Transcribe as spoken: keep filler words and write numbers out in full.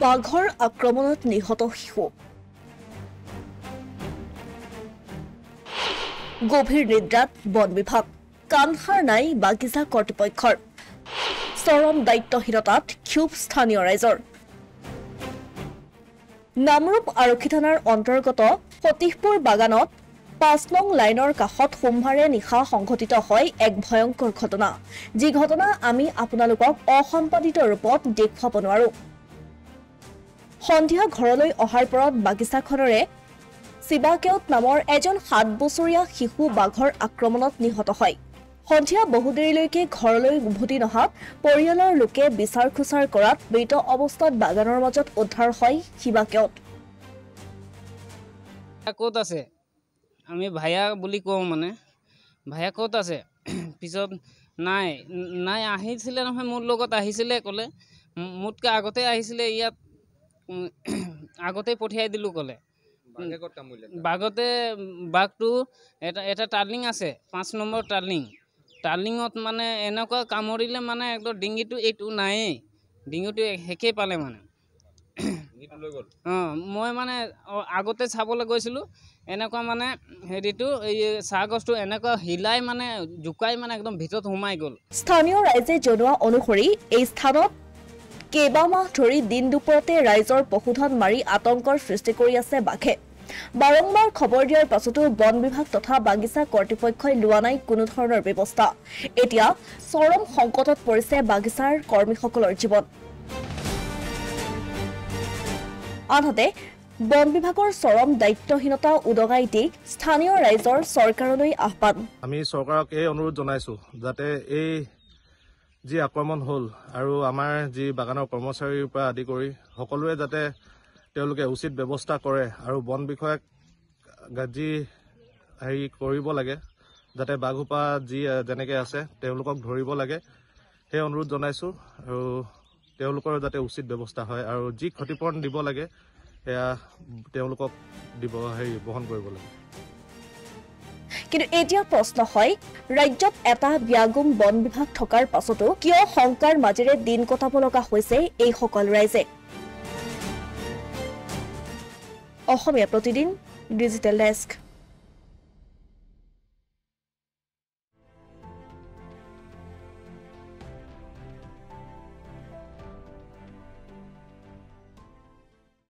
বাঘৰ আক্ৰমণত নিহত শিশু গভীৰ নিদ্ৰাত বন বিভাগ কাণসাৰ নাই বাগিচা কৰ্তৃপক্ষৰ চৰম দায়িত্বহীনতাত ক্ষোভ স্থানীয় ৰাইজৰ নামৰূপ আৰক্ষী থানাৰ অন্তৰ্গত ফটিহপুৰ বাগানত পাঁচ নং লাইনৰ কাষত সোমবাৰে নিশা সংঘটিত হয় এক ভয়ংকৰ ঘটনা যি ঘটনা আমি আপোনালোকক অসম্পাদিত ৰূপত দেখুৱাব নোৱাৰো সন্ধিয়া ঘৰলৈ অহাৰ পৰত বাগিচাখনৰে শিবাকেওত নামৰ এজন সাত বছৰীয়া শিশু বাঘৰ আক্ৰমণত নিহত হয় সন্ধিয়া বহুদেৰিলৈকে ঘৰলৈ উভতি নহাত পৰিয়ালৰ লোকে বিচাৰ খুচাৰ কৰাত মৃত অৱস্থাত বাগানৰ মাজত উদ্ধাৰ হয় শিবাকেওত ক'ত আছে আমি ভায়া বুলি কওঁ মানে ভায়া ক'ত আছে পিছত নাই নাই আহিছিলে নহয় মোৰ লগত আহিছিলে ক'লে মোতকৈ আগতে আহিছিলে ইয়াত আগতে পঠিয়াই দিলো ক'লে বাঘতে বাঘটো এটা এটা টাৰ্লিং আছে পাঁচ নম্বৰ টাৰ্লিং টাৰ্লিঙত মানে এনেকুৱা কামুৰিলে মানে একদম ডিঙিটো এইটো নায়েই ডিঙিটো হেঁকেই পালে মানে অঁ মই মানে আগতে চাবলৈ গৈছিলোঁ এনেকুৱা মানে হেৰিটো এই চাহ গছটো এনেকুৱা হিলাই মানে জোকাই মানে একদম ভিতৰত সোমাই গ'ল স্থানীয় ৰাইজে জনোৱা অনুসৰি এই স্থানত কেইবামাহ ধৰি দিন দুপৰতে ৰাইজৰ পশুধন মাৰি আতংকৰ সৃষ্টি কৰি আছে বাঘে বাৰম্বাৰ খবৰ দিয়াৰ পাছতো বন বিভাগ তথা বাগিচা কৰ্তৃপক্ষই লোৱা নাই কোনো ধৰণৰ ব্যৱস্থা এতিয়া চৰম সংকটত পৰিছে বাগিচাৰ কৰ্মীসকলৰ জীৱন আনহাতে বন বিভাগৰ চৰম দায়িত্বহীনতা উদঙাই দি স্থানীয় ৰাইজৰ চৰকাৰলৈ আহ্বান আমি চৰকাৰক এই অনুৰোধ জনাইছো যাতে এই যি আক্ৰমণ হ'ল আৰু আমাৰ যি বাগানৰ কৰ্মচাৰীৰ পৰা আদি কৰি সকলোৱে যাতে তেওঁলোকে উচিত ব্যৱস্থা কৰে আৰু বন বিষয়াক যি হেৰি কৰিব লাগে যাতে বাঘোপা যি যেনেকৈ আছে তেওঁলোকক ধৰিব লাগে সেই অনুৰোধ জনাইছোঁ আৰু তেওঁলোকৰ যাতে উচিত ব্যৱস্থা হয় আৰু যি ক্ষতিপূৰণ দিব লাগে সেয়া তেওঁলোকক দিব হেৰি বহন কৰিব লাগে কিন্তু এতিয়া প্ৰশ্ন হয় ৰাজ্যত এটা ব্যাগুম বন বিভাগ থকাৰ পাছতো কিয় শংকাৰ মাজেৰে দিন কটাব লগা হৈছে এই সকল ৰাইজে অসমীয়া প্ৰতিদিন ডিজিটেল ডেস্ক